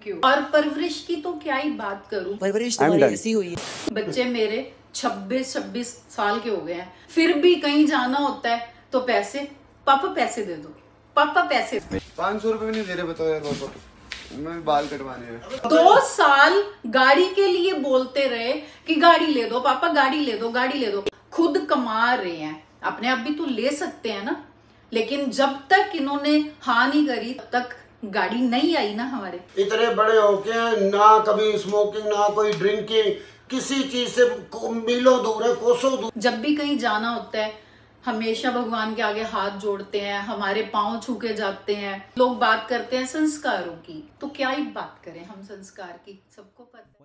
क्यों? और परवरिश की तो क्या ही बात करूं, परवरिश तुम्हारी ऐसी हुई है। बच्चे मेरे 26-26 साल के हो गए हैं, फिर भी कहीं जाना होता है तो पैसे, पापा पैसे दे दो, पापा पैसे। 500 रुपए भी नहीं दे रहे, बताओ यार पापा, मैं बाल कटवाने हैं। 2 साल गाड़ी के लिए बोलते रहे कि गाड़ी ले दो पापा, गाड़ी ले दो, गाड़ी ले दो। खुद कमा रहे हैं, अपने आप भी तो ले सकते हैं ना, लेकिन जब तक इन्होंने हाँ नहीं करी तब तक गाड़ी नहीं आई ना हमारे। इतने बड़े होके ना कभी स्मोकिंग ना कोई ड्रिंकिंग, किसी चीज से मीलों दूर है, कोसों दूर। जब भी कहीं जाना होता है हमेशा भगवान के आगे हाथ जोड़ते हैं, हमारे पांव छू के जाते हैं। लोग बात करते हैं संस्कारों की, तो क्या ही बात करें हम संस्कार की, सबको पता है।